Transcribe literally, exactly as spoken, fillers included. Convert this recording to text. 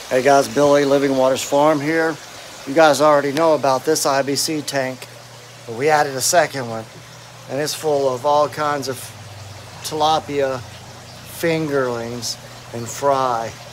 Hey guys, Billy, Living Waters Farm here. You guys already know about this I B C tank, but we added a second one, and it's full of all kinds of tilapia fingerlings and fry.